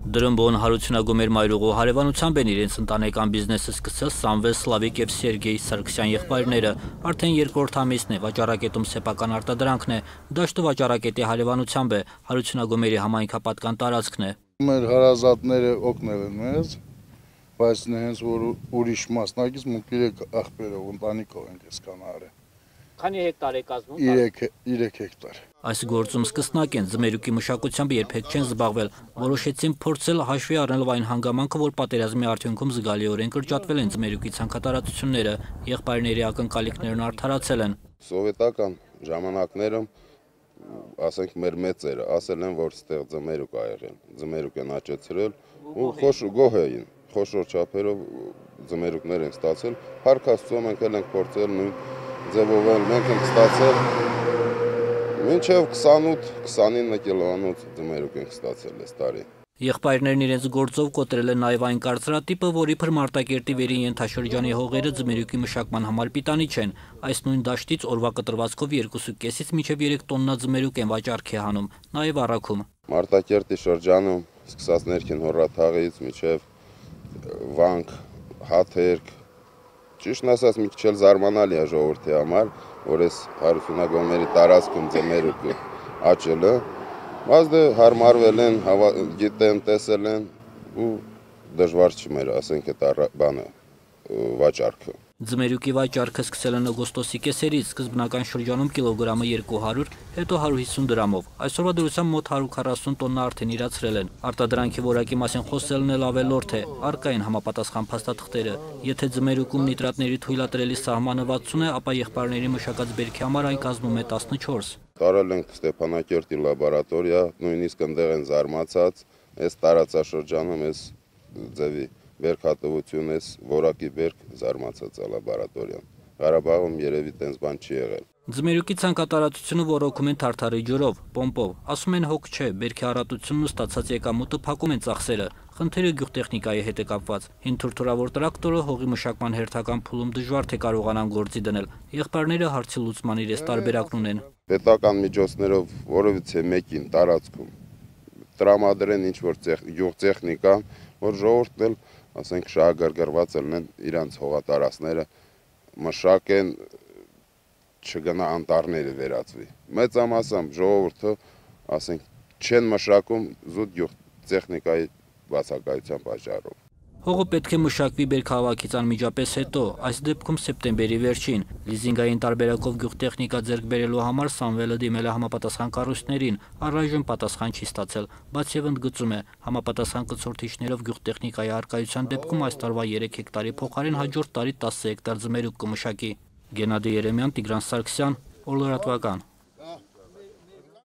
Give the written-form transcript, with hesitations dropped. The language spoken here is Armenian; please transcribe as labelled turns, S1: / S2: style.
S1: Դրըմբոն հարությունագոմեր մայրուղու հարևանությամբ են իրենց ընտանեկան բիզնեսը սկսել Սամվել, Սլավիկ և Սերգեյ Սարգսյան եղբայրները։ Արդեն երկրորդ ամիսն է, վաճառակետում սեփական արտադրանքն է, դաշտը վաճառակետի հարևանությամբ է, հարությունագոմերի համայնքապատկան տարածքն է։
S2: Մեր հարազատները օգնել են մեզ, բայց հենց որ ուրիշ մասնակից մուկ 3 աղբերով ընտանիքով ենք այսքան արել։
S1: Քանի հեկտար է կազմում։
S2: 3 հեկտար։
S1: Այս գործում սկսնակ են, ձմերուկի մշակությամբ երբեք չեն զբաղվել, որոշեցին փորձել հաշվի առնելով այն հանգամանքը, որ պատերազմի արդյունքում զգալիորեն կրճատվել են ձմերուկի ցանքատարածությունները, եղբայրների ակնկալիքներն արդարացել են։
S3: Սովետական ժամանակներում, ասենք մեր մեծերը ասել են, որ ստեղ ձմերուկ ա եղել, ձմերուկ են աճեցրել ու գոհ էին, խոշոր չափերով ձմերուկներ են ստացել, փառք Աստծո մենք ենք փորձել նույն ձևով մենք ենք ստացել մինչև 28-29 կիլոանոց ձմերուկ ենք ստացել այս տարի։
S1: Եղբայրներն իրենց գործով կոտրել են նաև այն կարծրատիպը, որ իբր Մարտակերտի վերին ենթաշրջանի հողերը ձմերուկի մշակման համար պիտանի չեն։ Այս նույն դաշտից օրվա կտրվածքով 2,5-ից մինչև 3 տոննա ձմերուկ են վաճառքի հանում, նաև առաքում։
S3: Մարտակերտի շրջանում սկսած ներքին հորաթաղից մինչև Վանք, Հաթերք, ճիշտն ասած մի քիչ զարմանալի է ժողովրդի համար, որ այս հարությունագոմերի տարածքում ձմերուկը աճել է, բայց դե հարմարվել են, գիտեն, տեսել են ու դժվար չի մեր, ասենք այդ բանը վաճառքը։
S1: Ձմերուկի վաճառքը սկսել են օգոստոսի կեսերից, սկզբնական շրջանում կիլոգրամը 200, հետո 150 դրամով։ Այսօրվա դրությամբ մոտ 140 տոննա արդեն իրացրել են։ Արտադրանքի որակի մասին խոսելն էլ ավելորդ է, առկա են համապատասխան փաստաթղթերը։ Եթե ձմերուկում նիտրատների թույլատրելի սահմանը 60 է, ապա եղբայրների մշակած բերքի համար այն կազմում է 14։
S3: Տարել ենք Ստեփանակերտի լաբորատորիա, նույնիսկ ընդեղ են զարմացած, այս տարածաշրջանում այս ձևի բերքատվություն էս որակի բերք զարմացած է լաբորատորիան։ Ղարաբաղում երևի տենց բան չի եղել։
S1: Ձմերուկի ցանկատարածությունը ոռոգում են թարթարի ջրով, պոմպով։ Ասում են հոգ չէ, բերքի առատությունն ու ստացած եկամուտը փակում են ծախսերը։ Խնդիրը գյուղտեխնիկայի հետ է կապված։ Հին թուրթուրավոր տրակտորը հողի մշակման հերթական փուլում դժվար թե կարողանան գործի դնել։ Եղբայրները հարցի լուծման իրենց տարբերակն ունեն։
S3: Պետական միջոցներով որովհետեւ մեկին տարածքում տրամադրեն ինչ-որ գյուղտեխնիկա, որ ժողովուրդն էլ ասենք շահագրգռված են իրանց հողատարածքները մշակեն, չգնա անտառները վերածվի։ Մեծամասամբ ժողովուրդը ասենք չեն մշակում զուտ գյուղտեխնիկայի բացակայության պատճառով։
S1: Հողը պետք է մշակվի բերքահավաքից անմիջապես հետո, այս դեպքում սեպտեմբերի վերջին։ Լիզինգային տարբերակով գյուղտեխնիկա ձեռք բերելու համար Սամվելը դիմել է համապատասխան կառույցներին, առայժմ պատասխան չի ստացել, բայց եւ ընդգծում է, համապատասխան կցորդիչներով գյուղտեխնիկայի առկայության դեպքում այս տարվա 3 հեկտարի փոխարեն հաջորդ տարի 10 հեկտար ձմերուկ կմշակի։ Գենադի Երեմյան, Տիգրան Սարգսյան, Օլորատվական։